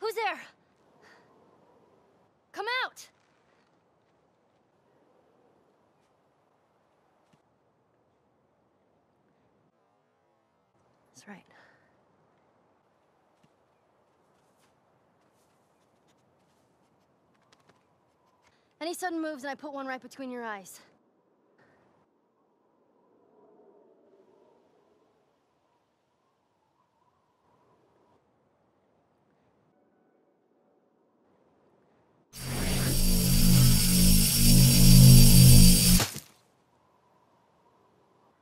Who's there? Come out! That's right. Any sudden moves and I put one right between your eyes.